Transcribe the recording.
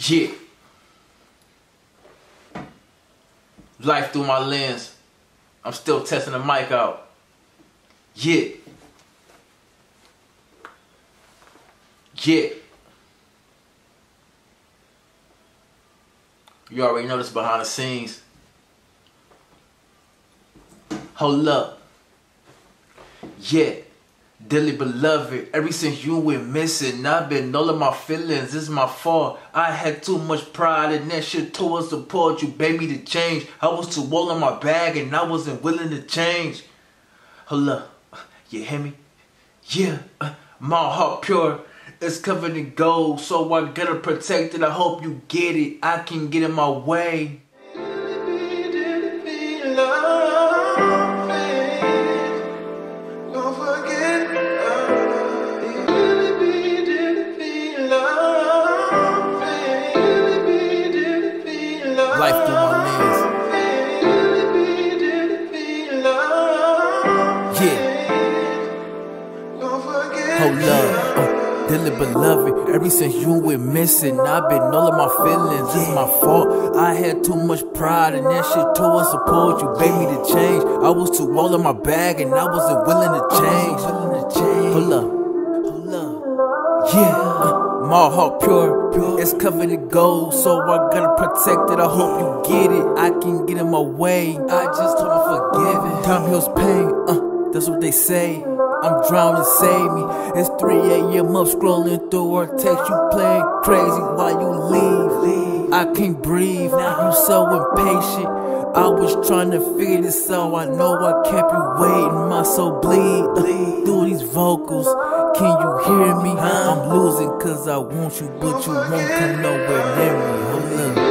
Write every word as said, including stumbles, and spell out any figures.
Yeah. Life through my lens. I'm still testing the mic out. Yeah. Yeah. You already know this behind the scenes. Hold up. Yeah. Dearly beloved, ever since you went missing, I've been all of my feelings, it's my fault. I had too much pride and that shit towards support. You begged me to change. I was too all in my bag and I wasn't willing to change. Hold up, you hear me? Yeah, uh, my heart pure, it's covered in gold, so I gotta protect it. I hope you get it, I can get in my way. Life through my lens. Yeah. Hold up, uh, dearly beloved, ever since you went missing, I've been all of my feelings, it's my fault. I had too much pride and that shit towards support. You begged me to change. I was too all in my bag and I wasn't willing to change. Hold up, hold up, yeah. Uh, My heart pure, it's covered in gold, so I gotta protect it. I hope you get it, I can get in my way. I just told him forgive it. Time heals pain, uh, that's what they say. I'm drowning, save me. It's three A M up scrolling through our text. You playing crazy while you leave. I can't breathe, now you so impatient. I was trying to figure this out, I know I kept you waiting. My soul bleed uh, through these vocals. Can you hear me? I'm losing cause I want you, but you won't come nowhere near me. Hold up.